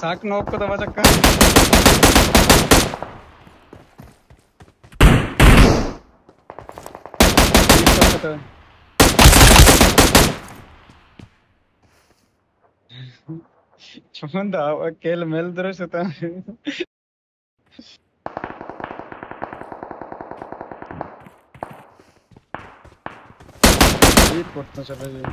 साक नॉक को दबा चक्का cuman tahu aquele mel terus itu heat करता चला ये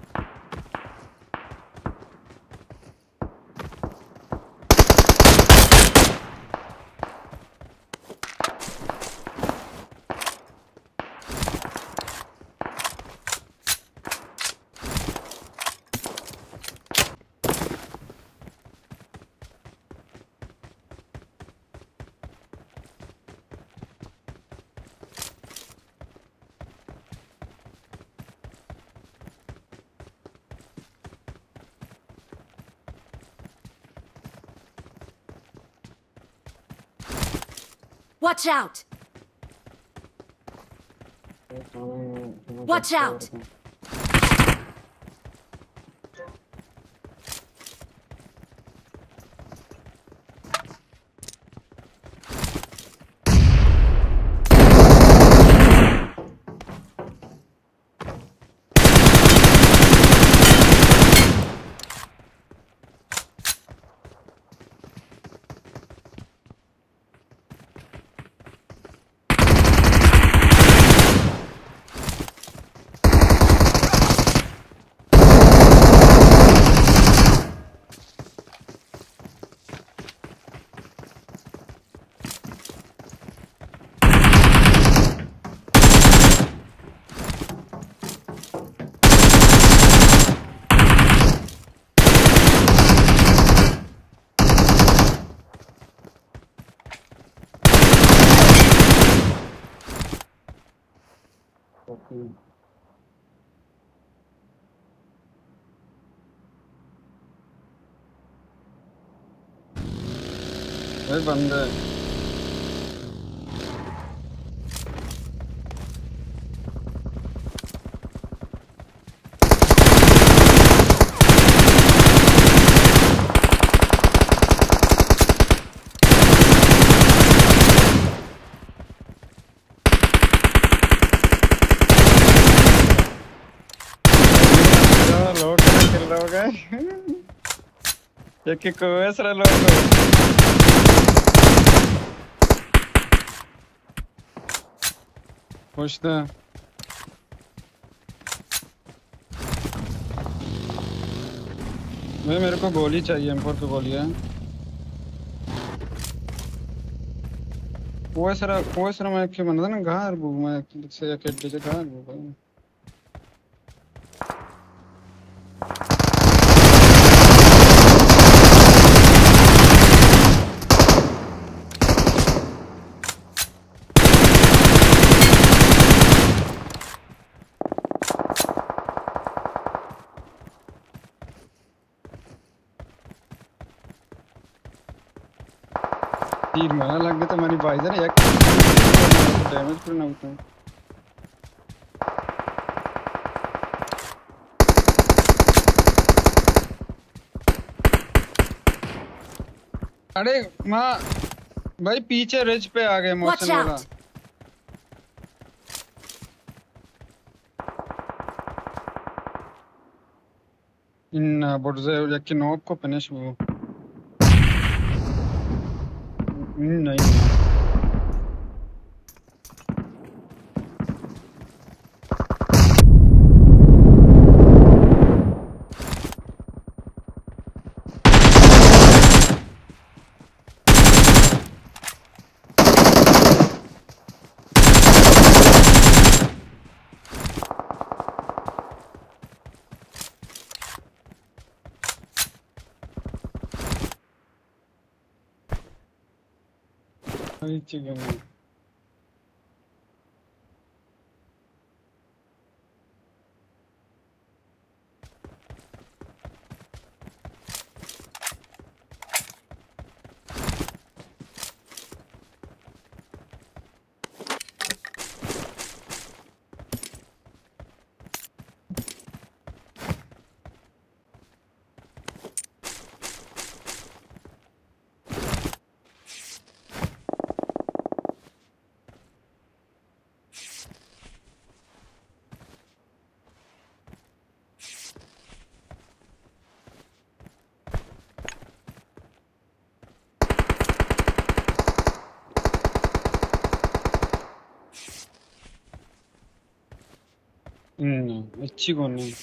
Watch out! Watch out! भाई बंदा है लोग खेल रहा होगा ये कि कोई ऐसा लोग पूछते हैं भाई मेरे को गोली चाहिए M4 की गोली है कोई सरा मैं क्या बना था ना घर वो मैं से या केट से घर वो भाई तीर मारा लग गया तो मेरी बाइजर एक डैमेज करना होता है अरे माँ भाई पीछे रिज पे आ गए मोशन वाला इन बुर्जे यकी नॉक को फिनिश वो नहीं chicken. अच्छी कौन नहीं।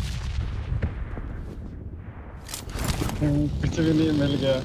कुछ भी नहीं मिल गया।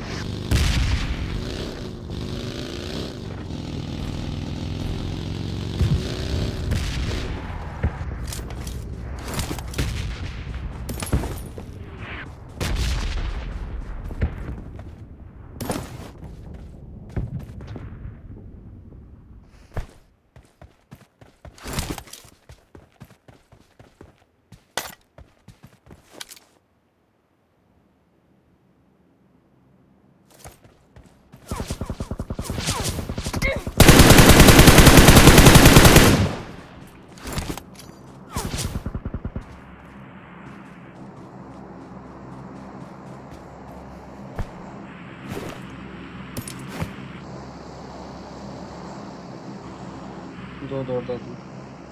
दो दो दो दो।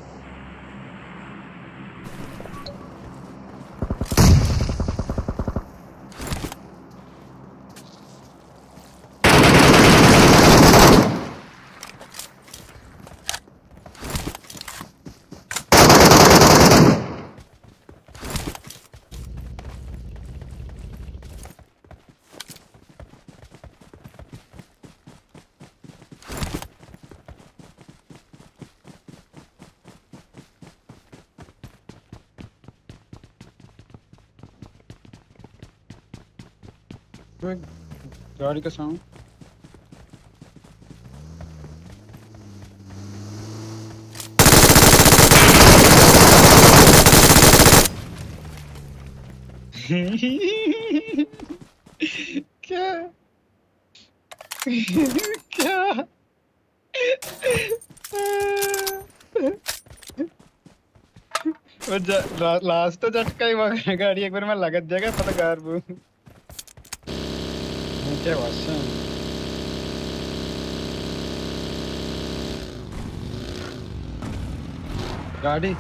गाड़ी का साउंड। क्या क्या वो लास्ट तो झटका ही वहाँ गाड़ी एक बार में लगत जाएगा पत्रकार वो क्या भाषा गाड़ी।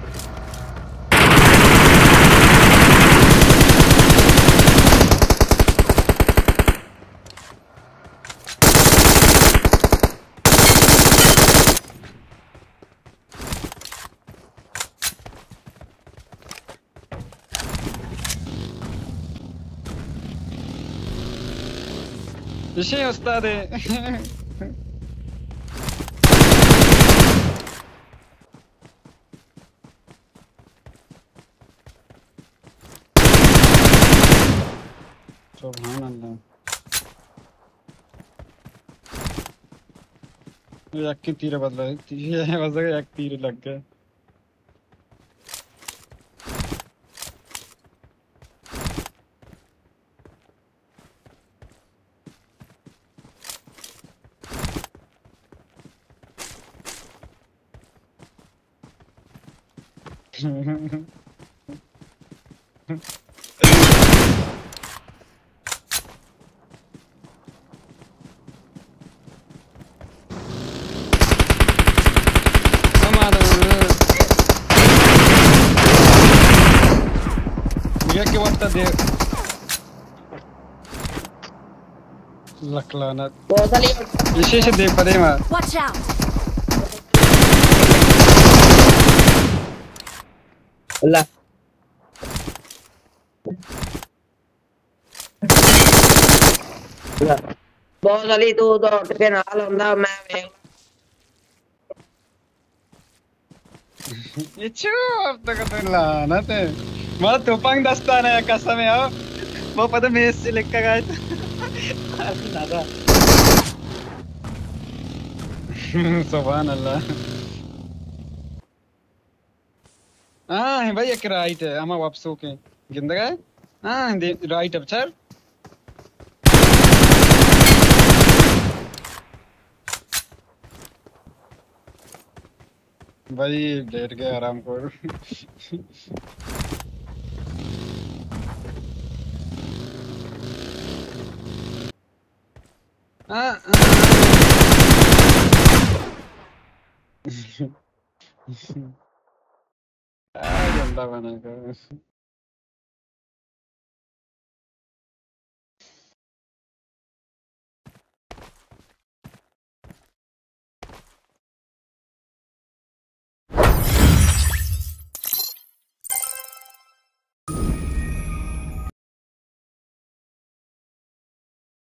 विषय उस्ताद है। सुभान अल्लाह। एक की तीर बदला है बस एक तीर लग गया। के वक्त दे लकलाना विशेष दे पदे मा Watch out! Allah. बहुत साली तू तो उठ के नाल होंदा मैं वेख ये चो अब तक तो लाना थे मां तोपांग दस्ताना है कसम है वो पता मेस से लेकर गए नादा। सुभान अल्लाह। हाँ भाई एक राइट है हम वापस होके गिंदा गए। हाँ राइट अब सर भाई लेट गए आराम करो। गंदा बना कर